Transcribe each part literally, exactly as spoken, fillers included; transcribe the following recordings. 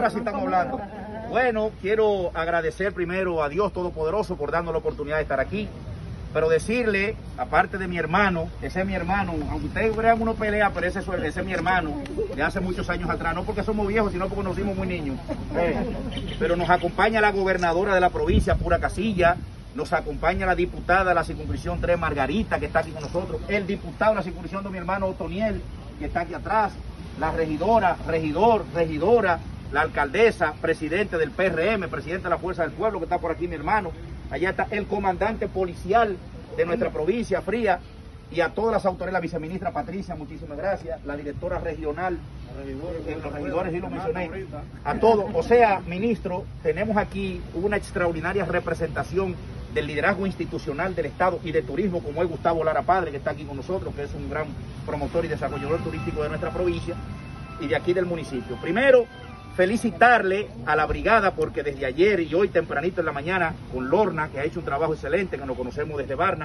ahora sí estamos hablando. Bueno, quiero agradecer primero a Dios Todopoderoso por darnos la oportunidad de estar aquí. Pero decirle, aparte de mi hermano, ese es mi hermano, aunque ustedes vean uno pelea, pero ese, ese es mi hermano, de hace muchos años atrás, no porque somos viejos, sino porque nos hicimos muy niños. Eh, pero nos acompaña la gobernadora de la provincia, Pura Casilla, nos acompaña la diputada de la circunscripción tres, Margarita, que está aquí con nosotros, el diputado de la circunscripción de mi hermano Otoniel, que está aquí atrás, la regidora, regidor, regidora, la alcaldesa, presidente del P R M, presidente de la Fuerza del Pueblo, que está por aquí mi hermano. Allá está el comandante policial de nuestra provincia, Fría, y a todas las autoridades, la viceministra Patricia, muchísimas gracias, la directora regional, eh, los regidores, y lo mencioné, a todos. O sea, ministro, tenemos aquí una extraordinaria representación del liderazgo institucional del Estado y de turismo, como es Gustavo Lara Padre, que está aquí con nosotros, que es un gran promotor y desarrollador turístico de nuestra provincia y de aquí del municipio. Primero, felicitarle a la brigada porque desde ayer y hoy tempranito en la mañana con Lorna, que ha hecho un trabajo excelente, que nos conocemos desde Barna,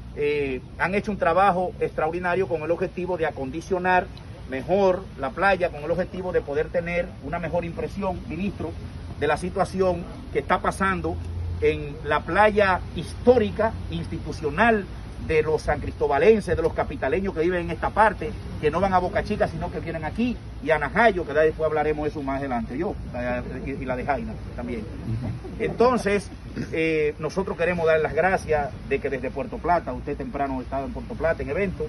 eh, han hecho un trabajo extraordinario con el objetivo de acondicionar mejor la playa, con el objetivo de poder tener una mejor impresión, ministro, de la situación que está pasando en la playa histórica, institucional, de los san cristobalenses, de los capitaleños que viven en esta parte, que no van a Boca Chica, sino que vienen aquí, y a Najayo, que después hablaremos de eso más adelante, yo, y la de Jaina también. Entonces, eh, nosotros queremos dar las gracias de que desde Puerto Plata, usted temprano ha estado en Puerto Plata en evento,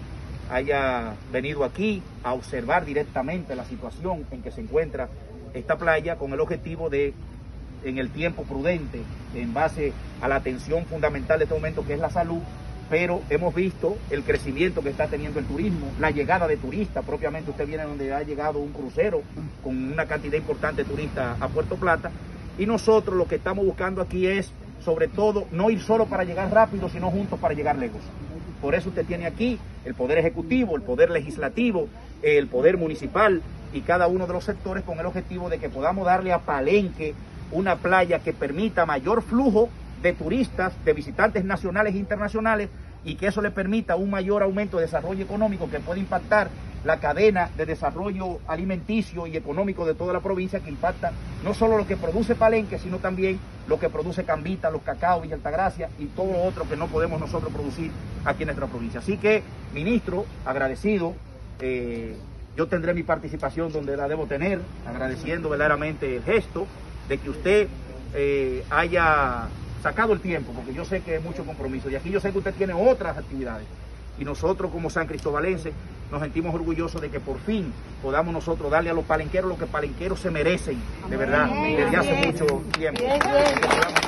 haya venido aquí a observar directamente la situación en que se encuentra esta playa, con el objetivo de, en el tiempo prudente, en base a la atención fundamental de este momento, que es la salud, pero hemos visto el crecimiento que está teniendo el turismo, la llegada de turistas, propiamente usted viene donde ha llegado un crucero con una cantidad importante de turistas a Puerto Plata, y nosotros lo que estamos buscando aquí es, sobre todo, no ir solo para llegar rápido, sino juntos para llegar lejos. Por eso usted tiene aquí el Poder Ejecutivo, el Poder Legislativo, el Poder Municipal y cada uno de los sectores con el objetivo de que podamos darle a Palenque una playa que permita mayor flujo de turistas, de visitantes nacionales e internacionales, y que eso le permita un mayor aumento de desarrollo económico que puede impactar la cadena de desarrollo alimenticio y económico de toda la provincia, que impacta no solo lo que produce Palenque, sino también lo que produce Cambita, los Cacao, Villa Altagracia y todo lo otro que no podemos nosotros producir aquí en nuestra provincia. Así que, ministro, agradecido, eh, yo tendré mi participación donde la debo tener, agradeciendo verdaderamente el gesto de que usted eh, haya sacado el tiempo, porque yo sé que es mucho compromiso, y aquí yo sé que usted tiene otras actividades, y nosotros como san cristobalenses nos sentimos orgullosos de que por fin podamos nosotros darle a los palenqueros lo que palenqueros se merecen, de verdad, desde hace mucho tiempo.